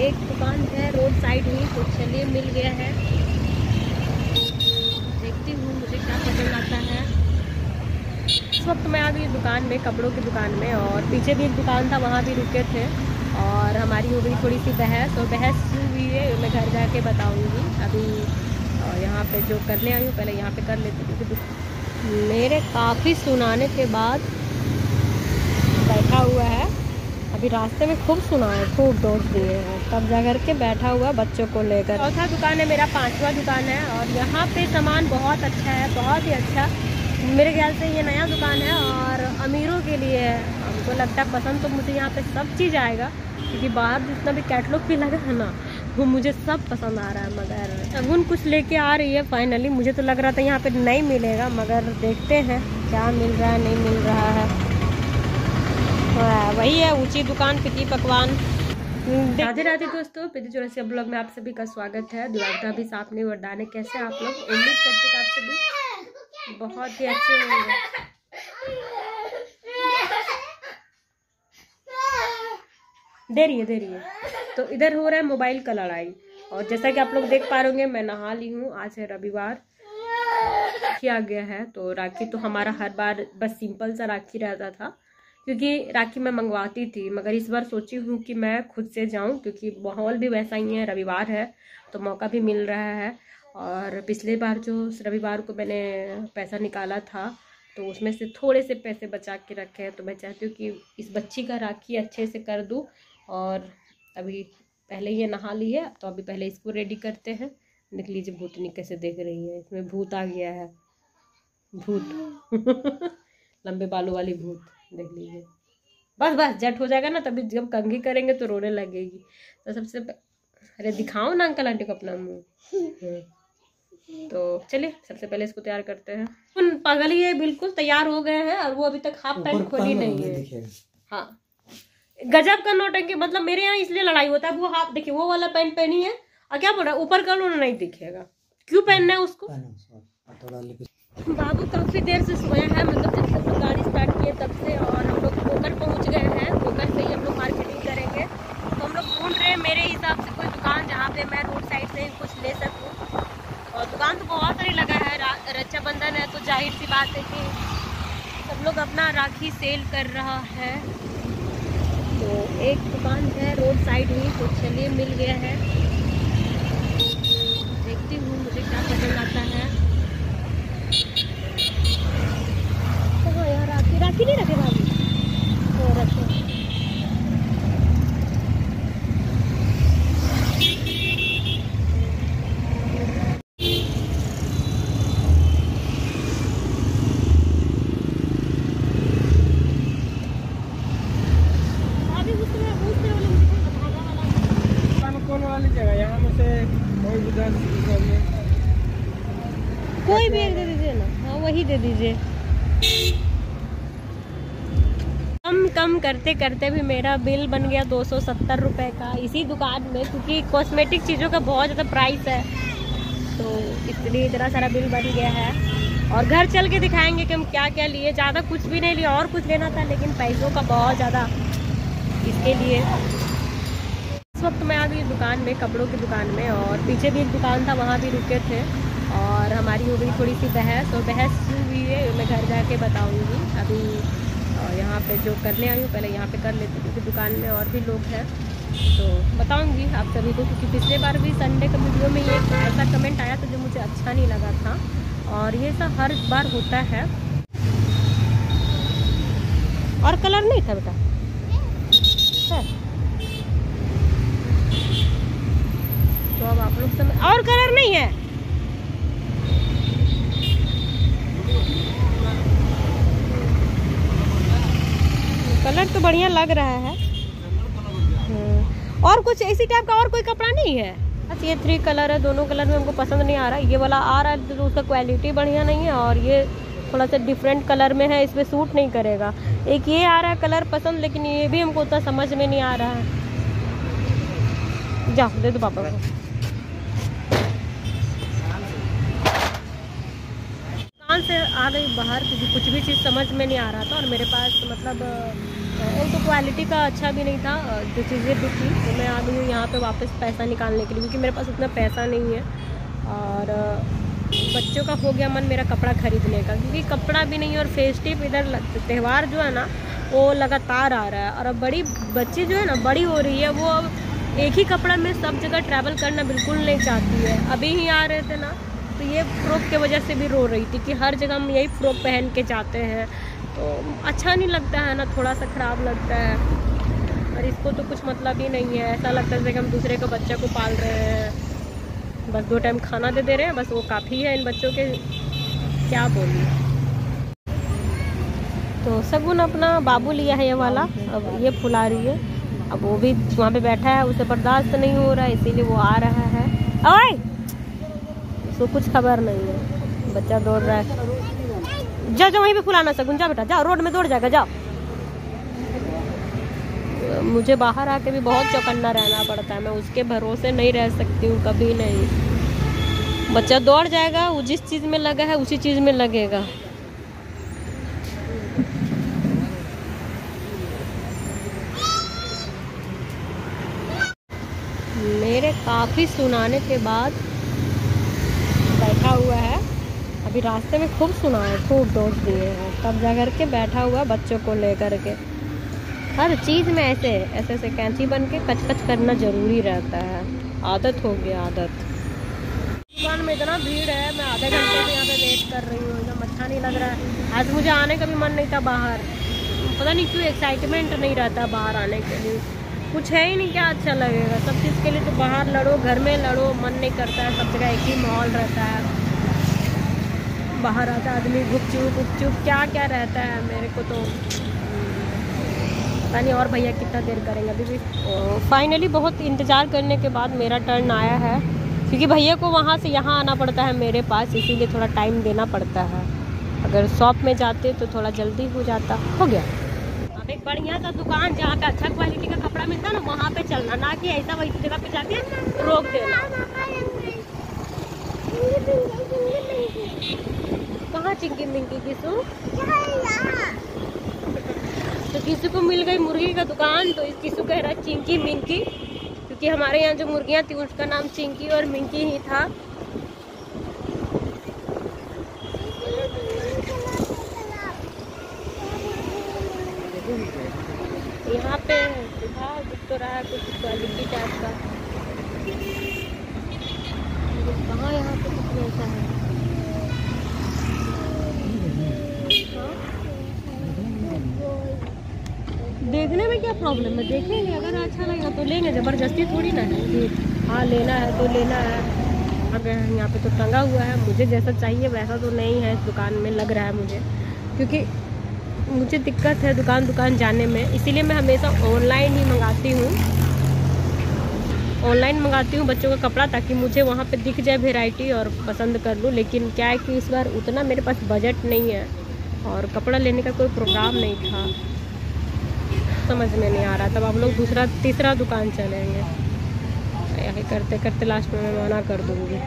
एक दुकान है रोड साइड ही, तो चलिए मिल गया है, देखती हूँ मुझे क्या पसंद आता है। इस वक्त मैं आ गई दुकान में, कपड़ों की दुकान में, और पीछे भी एक दुकान था, वहाँ भी रुके थे और हमारी हो गई थोड़ी सी बहस। और बहस क्यों हुई है मैं घर जाके बताऊँगी। अभी यहाँ पे जो करने आई हूँ पहले यहाँ पे कर लेती हूँ, क्योंकि मेरे काफ़ी सुनाने के बाद बैठा हुआ है। अभी रास्ते में खूब सुनाए, खूब दोस्त दिए हैं, तब जा कर के बैठा हुआ बच्चों को लेकर। चौथा दुकान है मेरा, 5वां दुकान है, और यहाँ पे सामान बहुत अच्छा है, बहुत ही अच्छा। मेरे ख्याल से ये नया दुकान है और अमीरों के लिए है। हमको लगता है पसंद तो मुझे यहाँ पे सब चीज़ आएगा, क्योंकि बाहर जितना भी कैटलॉग भी लगा है ना, वो मुझे सब पसंद आ रहा है। मगर अब उन कुछ लेके आ रही है फाइनली। मुझे तो लग रहा था यहाँ पे नहीं मिलेगा, मगर देखते हैं क्या मिल रहा है, नहीं मिल रहा है। वही है ऊंची दुकान, पिकी पकवान। राधे राधे दोस्तों, प्रीति चौरसिया ब्लॉग में आप सभी का स्वागत है। द्वारका भी साफ नहीं वरदाने, कैसे आप लोग? उम्मीद करते हैं आप सभी बहुत ही अच्छे होंगे। दे रही है। तो इधर हो रहा है मोबाइल का लड़ाई, और जैसा कि आप लोग देख पा रहे होंगे मैं नहा ली हूँ। आज है रविवार, किया गया है। तो राखी तो हमारा हर बार बस सिंपल सा राखी रहता था, क्योंकि राखी मैं मंगवाती थी, मगर इस बार सोची हूँ कि मैं खुद से जाऊँ, क्योंकि माहौल भी वैसा ही है, रविवार है तो मौका भी मिल रहा है। और पिछले बार जो रविवार को मैंने पैसा निकाला था, तो उसमें से थोड़े से पैसे बचा के रखे हैं। तो मैं चाहती हूँ कि इस बच्ची का राखी अच्छे से कर दूँ। और अभी पहले ये नहा ली है, तो अभी पहले इसको रेडी करते हैं। देख लीजिए भूतनी कैसे देख रही है, इसमें भूत आ गया है, भूत लंबे बालों वाली भूत, देख लीजिए। बस झट हो जाएगा ना, तभी जब कंघी करेंगे तो रोने लगेगी। तो सबसे अरे दिखाओ ना अंकल आंटी को अपना मुंह। तो चलिए सबसे पहले इसको तैयार करते हैं। पागल ही है, बिल्कुल तैयार हो गए हैं और वो अभी तक हाफ पैंट खोली नहीं है। हाँ, गजब का नौटंकी। मतलब मेरे यहाँ इसलिए लड़ाई होता है, वो हाफ देखिए वो वाला पैंट पहनी है और क्या बोल रहा है ऊपर का उन्होंने नहीं दिखेगा, क्यों पहनना है उसको। बाबू काफी देर से सोया है, मतलब जब से हम लोग गाड़ी स्टार्ट किए तब से, और हम लोग कोकर पहुंच गए हैं। कोकर से ही हम लोग मार्केटिंग करेंगे। तो हम लोग ढूंढ रहे हैं मेरे हिसाब से कोई दुकान जहाँ पे मैं रोड साइड से कुछ ले सकूँ। और दुकान तो बहुत सारी लगा है, रक्षाबंधन है तो जाहिर सी बात है कि सब लोग अपना राखी सेल कर रहा है। तो एक दुकान है रोड साइड ही, तो चलिए मिल गया है, देखती हूँ मुझे क्या पसंद आता है। कहाँ यार राखी नहीं रखे भाभी, तो रखे। कोई भी एक दे दीजिए ना। हाँ वही दे दीजिए। कम करते करते भी मेरा बिल बन गया 270 रुपये का इसी दुकान में, क्योंकि कॉस्मेटिक चीज़ों का बहुत ज़्यादा प्राइस है, तो इसलिए इतना सारा बिल बन गया है। और घर चल के दिखाएंगे कि हम क्या क्या लिए। ज़्यादा कुछ भी नहीं लिया, और कुछ लेना था लेकिन पैसों का बहुत ज़्यादा, इसके लिए इस वक्त मैं आ गई दुकान में, कपड़ों की दुकान में, और पीछे भी एक दुकान था, वहाँ भी रुके थे और हमारी हो गई थोड़ी सी बहस। और बहस क्यों हुई है मैं घर जाके बताऊँगी। अभी यहाँ पे जो करने आई हूँ पहले यहाँ पे कर लेती हूँ, क्योंकि दुकान में और भी लोग हैं तो बताऊँगी आप सभी को। क्योंकि पिछले बार भी संडे का वीडियो में ये ऐसा कमेंट आया था जो मुझे अच्छा नहीं लगा था, और ये सब हर बार होता है। और कलर नहीं था बेटा है? तो अब आप लोग समझ, और कलर नहीं है। कलर तो बढ़िया लग रहा है। और कुछ इसी टाइप का और कोई कपड़ा नहीं है? बस ये 3 कलर है, दोनों कलर में हमको पसंद नहीं आ रहा है। ये वाला आ रहा है तो उसका क्वालिटी बढ़िया नहीं है, और ये थोड़ा सा डिफरेंट कलर में है, इसमें सूट नहीं करेगा। एक ये आ रहा है कलर पसंद, लेकिन ये भी हमको उतना समझ में नहीं आ रहा है। जा दे दो पापा को। दुकान से आ गई बाहर, क्योंकि कुछ भी चीज़ समझ में नहीं आ रहा था, और मेरे पास मतलब एक तो क्वालिटी का अच्छा भी नहीं था, जो चीज़ें भी थी, तो मैं आ गई हूँ यहाँ पे वापस पैसा निकालने के लिए, क्योंकि मेरे पास उतना पैसा नहीं है। और बच्चों का हो गया मन मेरा कपड़ा ख़रीदने का, क्योंकि कपड़ा भी नहीं है और फेस्टिव इधर त्यौहार जो है ना वो लगातार आ रहा है। और अब बड़ी बच्ची जो है ना बड़ी हो रही है, वो अब एक ही कपड़ा में सब जगह ट्रैवल करना बिल्कुल नहीं चाहती है। अभी ही आ रहे थे ना तो ये फ्रॉक की वजह से भी रो रही थी कि हर जगह हम यही फ्रॉक पहन के जाते हैं, तो अच्छा नहीं लगता है ना, थोड़ा सा ख़राब लगता है। और इसको तो कुछ मतलब ही नहीं है, ऐसा लगता है कि हम दूसरे के बच्चे को पाल रहे हैं, बस 2 टाइम खाना दे रहे हैं, बस वो काफ़ी है इन बच्चों के, क्या बोलिए। तो सगुन अपना बाबू लिया है ये वाला, अब ये फुला रही है, अब वो भी वहाँ पे बैठा है, उसे बर्दाश्त नहीं हो रहा है इसीलिए वो आ रहा है। ओए, उसको कुछ खबर नहीं है, बच्चा दौड़ रहा है। जा जा वहीं पे फुलाना सगुन, जा बेटा जाओ, रोड में दौड़ जाएगा, जाओ। मुझे बाहर आके भी बहुत चौकन्ना रहना पड़ता है, मैं उसके भरोसे नहीं रह सकती हूँ कभी नहीं। बच्चा दौड़ जाएगा, वो जिस चीज़ में लगा है उसी चीज़ में लगेगा। मेरे काफ़ी सुनाने के बाद बैठा हुआ है, अभी रास्ते में खूब सुना है, खूब दोस्त दिए हैं, तब जा कर के बैठा हुआ बच्चों को लेकर के। हर चीज़ में ऐसे ऐसे कैंची बन के कच करना ज़रूरी रहता है, आदत हो गया आदत। दुकान में इतना भीड़ है, मैं आधे घंटे से यहाँ पे वेट कर रही हूँ, एकदम अच्छा नहीं लग रहा है। आज मुझे आने का भी मन नहीं था बाहर, पता नहीं क्यों एक्साइटमेंट नहीं रहता बाहर आने के लिए, कुछ है ही नहीं, क्या अच्छा लगेगा। सब चीज़ के लिए तो बाहर लड़ो, घर में लड़ो, मन नहीं करता है, सब जगह एक ही माहौल रहता है। बाहर आता आदमी गुपचुप क्या क्या रहता है, मेरे को तो पता नहीं। और भैया कितना देर करेंगे, अभी भी फाइनली बहुत इंतज़ार करने के बाद मेरा टर्न आया है, क्योंकि भैया को वहाँ से यहाँ आना पड़ता है मेरे पास, इसीलिए थोड़ा टाइम देना पड़ता है। अगर शॉप में जाते तो थोड़ा जल्दी हो जाता। हो गया। अब एक बढ़िया सा दुकान जहाँ पे अच्छा क्वालिटी का कपड़ा मिलता है ना, वहाँ पे चलना, ना कि ऐसा वही जगह पे जाके रोक देना। कहाँ चिंकी मिंकी किसू? तो किसी को मिल गई मुर्गी का दुकान, तो इस किसू कह रहा है चिंकी मिंकी, क्योंकि हमारे यहाँ जो मुर्गियाँ थी उसका नाम चिंकी और मिंकी ही था। यहाँ पे दिख तो रहा है कुछ क्वालिटी टाइप का, कहाँ यहाँ पे कुछ ऐसा है। देखने में क्या प्रॉब्लम है, देखेंगे, अगर अच्छा लगेगा तो लेंगे, ज़बरदस्ती थोड़ी ना है कि हाँ लेना है तो लेना है। अगर यहाँ पे तो टंगा हुआ है, मुझे जैसा चाहिए वैसा तो नहीं है इस दुकान में, लग रहा है मुझे, क्योंकि मुझे दिक्कत है दुकान जाने में, इसीलिए मैं हमेशा ऑनलाइन ही मंगाती हूँ। ऑनलाइन मंगाती हूँ बच्चों का कपड़ा, ताकि मुझे वहाँ पे दिख जाए वैरायटी और पसंद कर लूँ। लेकिन क्या है कि इस बार उतना मेरे पास बजट नहीं है और कपड़ा लेने का कोई प्रोग्राम नहीं था, समझ में नहीं आ रहा। तब आप लोग तीसरा दुकान चलेंगे, यही करते करते लास्ट में मैं मना कर दूँगी।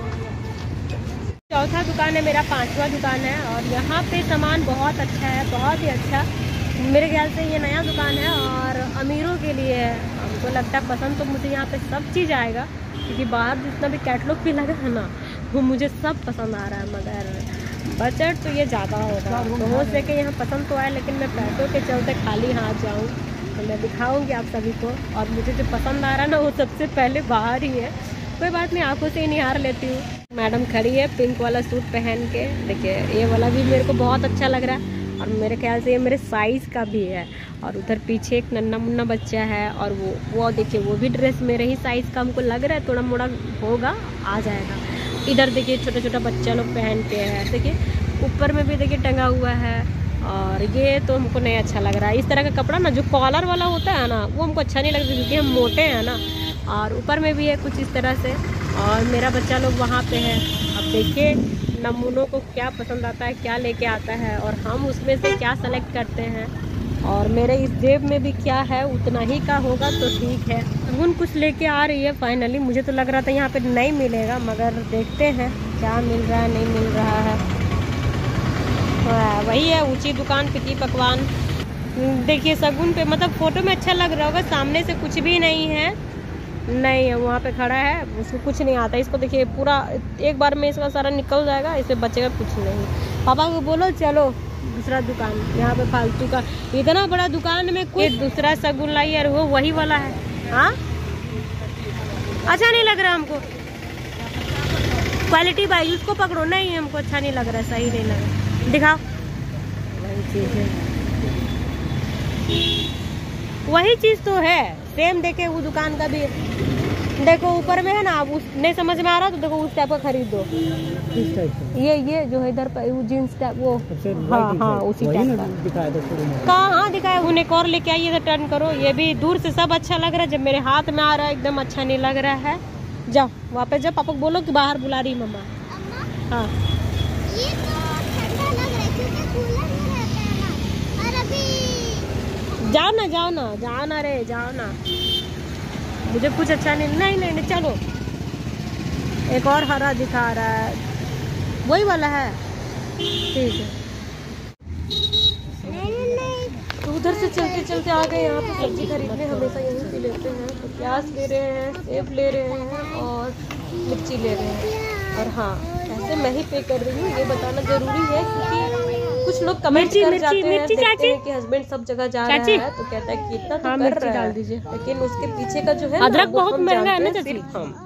चौथा दुकान है मेरा, 5वां दुकान है, और यहाँ पे सामान बहुत अच्छा है, बहुत ही अच्छा। मेरे ख्याल से ये नया दुकान है और अमीरों के लिए है। हमको लगता है पसंद तो मुझे यहाँ पे सब चीज़ आएगा, क्योंकि बाहर जितना भी कैटलॉग भी लगा है ना वो मुझे सब पसंद आ रहा है, मगर बजट तो ये ज़्यादा होगा। तो हो सके यहाँ पसंद तो आए, लेकिन मैं पैसों के चलते खाली हाथ जाऊँ तो मैं दिखाऊँगी आप सभी को। और मुझे जो पसंद आ रहा है ना वो सबसे पहले बाहर ही है। कोई बात नहीं, आंखों से ही निहार लेती हूँ। मैडम खड़ी है पिंक वाला सूट पहन के, देखिए ये वाला भी मेरे को बहुत अच्छा लग रहा है और मेरे ख्याल से ये मेरे साइज़ का भी है। और उधर पीछे एक नन्ना मुन्ना बच्चा है और वो देखिए वो भी ड्रेस मेरे ही साइज़ का हमको लग रहा है, थोड़ा मोड़ा होगा, आ जाएगा। इधर देखिए छोटा छोटा बच्चा लोग पहन के है, देखिए ऊपर में भी देखिए टंगा हुआ है। और ये तो हमको नहीं अच्छा लग रहा है, इस तरह का कपड़ा ना जो कॉलर वाला होता है ना वो हमको अच्छा नहीं लगता, क्योंकि हम मोटे हैं ना। और ऊपर में भी है कुछ इस तरह से, और मेरा बच्चा लोग वहाँ पे है। अब देखिए नमूनों को क्या पसंद आता है, क्या लेके आता है और हम उसमें से क्या सेलेक्ट करते हैं। और मेरे इस जेब में भी क्या है उतना ही का होगा तो ठीक है। अगुन कुछ लेके आ रही है फाइनली, मुझे तो लग रहा था यहाँ पे नहीं मिलेगा, मगर देखते हैं क्या मिल रहा है नहीं मिल रहा है। वही है ऊंची दुकान, पिकी पकवान। देखिए शगुन पे मतलब फोटो में अच्छा लग रहा होगा, सामने से कुछ भी नहीं है, नहीं है, वहाँ पे खड़ा है, उसको कुछ नहीं आता। इसको देखिए पूरा एक बार में इसका सारा निकल जाएगा, इससे बचेगा कुछ नहीं। पापा को बोलो चलो दूसरा दुकान, यहाँ पे फालतू का इतना बड़ा दुकान में कुछ दूसरा शगुन लाई और वो वही वाला है। हाँ अच्छा नहीं लग रहा हमको, क्वालिटी भाई उसको पकड़ो, नहीं हमको अच्छा नहीं लग रहा, सही नहीं लग रहा, दिखाओ। वही चीज़ है, वही चीज़ तो है सेम। देखे वो दुकान का भी देखो ऊपर में है ना, आप उस नहीं समझ में आ रहा तो देखो उस टाइप का खरीद दो। इस टाइप का ये जो है इधर पर वो जींस टाइप वो, हाँ हाँ उसी टाइप का दिखाया। हाँ दिखाया, उन्हें और लेके आइए तो टर्न करो। ये भी दूर से सब अच्छा लग रहा है, जब मेरे हाथ में आ रहा है एकदम अच्छा नहीं लग रहा है। जाओ वापस जाओ, पापा को बोलो कि बाहर बुला रही मम्मा। हाँ ये तो ठंडा लग रहा है क्योंकि कूलर में रहता है ना, और अभी जाओ ना जाओ ना जाओ ना रे जाओ ना, मुझे कुछ अच्छा नहीं चलो। एक और हरा दिखा रहा है, वही वाला है, ठीक है। तो उधर से चलते चलते आ गए यहाँ पे सब्जी खरीदने, हमेशा यहीं से लेते हैं। तो प्याज ले रहे हैं, सेब ले रहे हैं और मिर्ची ले रहे हैं। और हाँ ऐसे मैं ही पे कर रही हूँ, ये बताना जरूरी है क्योंकि कुछ लोग कमेंट कर जाते हैं, देखते हैं कि हस्बैंड सब जगह जा रहा है तो कहता है कि इतना तो कर रहा है, लेकिन उसके पीछे का जो है अदरक बहुत महंगा है ना चाची।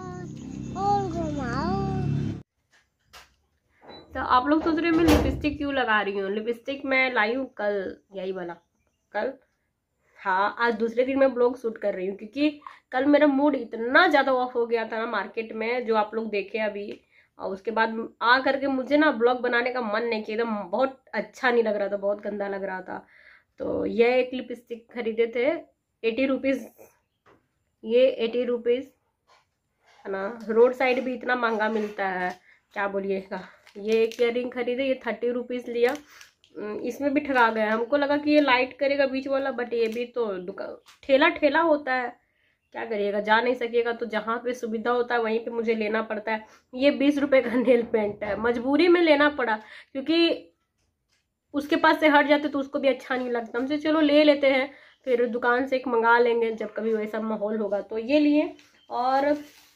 तो आप लोग सोच रहे हैं मैं लिपस्टिक क्यों लगा रही हूँ। लिपस्टिक मैं लाई हूँ कल, यही वाला कल। हाँ आज दूसरे दिन मैं ब्लॉग शूट कर रही हूँ क्योंकि कल मेरा मूड इतना ज़्यादा ऑफ हो गया था ना मार्केट में, जो आप लोग देखे अभी। और उसके बाद आ करके मुझे ना ब्लॉग बनाने का मन नहीं किया, एकदम बहुत अच्छा नहीं लग रहा था, बहुत गंदा लग रहा था। तो ये एक लिपस्टिक खरीदे थे 80 रुपीज़, ये 80 रुपीज़ है ना। रोड साइड भी इतना महंगा मिलता है, क्या बोलिएगा। ये एक इयररिंग खरीदे, ये 30 रुपीज़ लिया। इसमें भी ठगा गया, हमको लगा कि ये लाइट करेगा बीच वाला, बट ये भी तो दुकान ठेला होता है, क्या करिएगा, जा नहीं सकिएगा। तो जहाँ पे सुविधा होता है वहीं पे मुझे लेना पड़ता है। ये 20 रुपए का नेल पेंट है, मजबूरी में लेना पड़ा क्योंकि उसके पास से हट जाते तो उसको भी अच्छा नहीं लगता। हमसे चलो ले लेते हैं, फिर दुकान से एक मंगा लेंगे जब कभी वैसा माहौल होगा। तो ये लिए और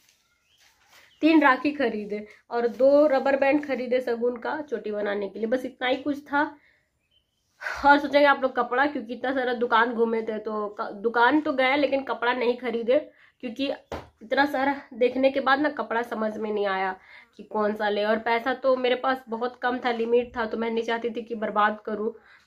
3 राखी खरीदे और 2 रबर बैंड खरीदे शगुन का चोटी बनाने के लिए, बस इतना ही कुछ था। और सोचेंगे आप लोग कपड़ा, क्योंकि इतना सारा दुकान घूमे थे तो दुकान तो गए लेकिन कपड़ा नहीं खरीदे क्योंकि इतना सारा देखने के बाद ना कपड़ा समझ में नहीं आया कि कौन सा ले। और पैसा तो मेरे पास बहुत कम था, लिमिट था, तो मैं नहीं चाहती थी कि बर्बाद करूं।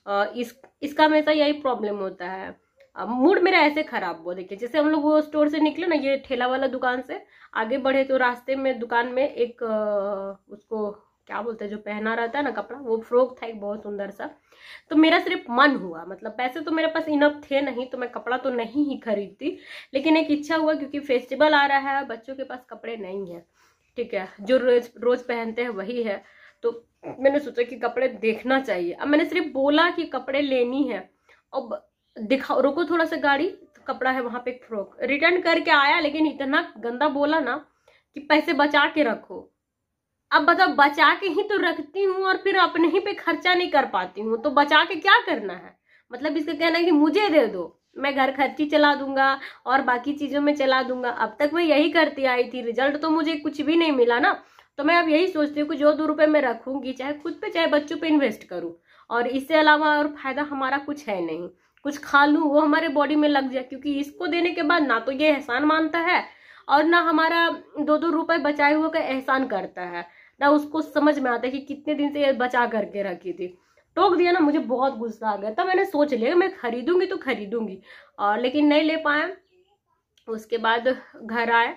इसका हमेशा यही प्रॉब्लम होता है, मूड मेरा ऐसे खराब हुआ। देखिए जैसे हम लोग वो स्टोर से निकले ना, ये ठेला वाला दुकान से आगे बढ़े तो रास्ते में दुकान में एक उसको क्या बोलते हैं जो पहना रहता है ना कपड़ा, वो फ्रॉक था एक बहुत सुंदर सा। तो मेरा सिर्फ मन हुआ, मतलब पैसे तो मेरे पास इनफ थे नहीं तो मैं कपड़ा तो नहीं ही खरीदती, लेकिन एक इच्छा हुआ क्योंकि फेस्टिवल आ रहा है, बच्चों के पास कपड़े नहीं है, ठीक है, जो रोज पहनते हैं वही है। तो मैंने सोचा कि कपड़े देखना चाहिए। अब मैंने सिर्फ बोला कि कपड़े लेनी है, अब दिखाओ, रुको थोड़ा सा गाड़ी, तो कपड़ा है वहां पे एक फ्रॉक, रिटर्न करके आया लेकिन इतना गंदा बोला ना कि पैसे बचा के रखो। अब बताओ, बचा के ही तो रखती हूँ और फिर अपने ही पे खर्चा नहीं कर पाती हूँ, तो बचा के क्या करना है। मतलब इसका कहना है कि मुझे दे दो, मैं घर खर्ची चला दूंगा और बाकी चीजों में चला दूंगा। अब तक मैं यही करती आई थी, रिजल्ट तो मुझे कुछ भी नहीं मिला ना। तो मैं अब यही सोचती हूँ कि जो 2 रुपए मैं रखूंगी, चाहे खुद पे चाहे बच्चों पे इन्वेस्ट करूँ, और इससे अलावा और फायदा हमारा कुछ है नहीं। कुछ खा लूँ वो हमारे बॉडी में लग जाए, क्योंकि इसको देने के बाद ना तो ये एहसान मानता है और ना हमारा 2-2 रुपए बचाए हुए का एहसान करता है, ना उसको समझ में आता है कि कितने दिन से ये बचा करके रखी थी। टोक दिया ना, मुझे बहुत गुस्सा आ गया। तब मैंने सोच लिया मैं खरीदूंगी तो खरीदूंगी, और लेकिन नहीं ले पाए। उसके बाद घर आए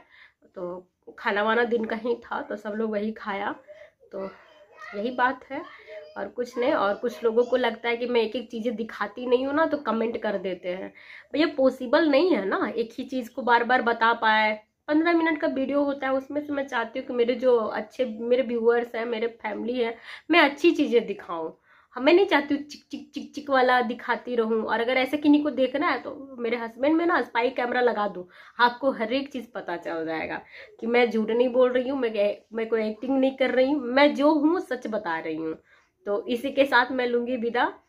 तो खाना वाना दिन का ही था तो सब लोग वही खाया। तो यही बात है और कुछ नहीं। और कुछ लोगों को लगता है कि मैं एक एक चीज़ें दिखाती नहीं हूँ ना, तो कमेंट कर देते हैं। भैया पॉसिबल नहीं है ना एक ही चीज़ को बार बार बता पाए। 15 मिनट का वीडियो होता है, उसमें से मैं चाहती हूँ कि मेरे जो अच्छे मेरे व्यूअर्स हैं, मेरे फैमिली है, मैं अच्छी चीज़ें दिखाऊँ। मैं नहीं चाहती हूँ चिक चिक चिक चिक वाला दिखाती रहूँ। और अगर ऐसे किन्हीं को देखना है तो मेरे हस्बैंड में ना स्पाई कैमरा लगा दो, आपको हर एक चीज़ पता चल जाएगा कि मैं झूठ नहीं बोल रही हूँ, मैं कोई एक्टिंग नहीं कर रही हूँ, मैं जो हूँ सच बता रही हूँ। तो इसी के साथ मैं लूँगी विदा।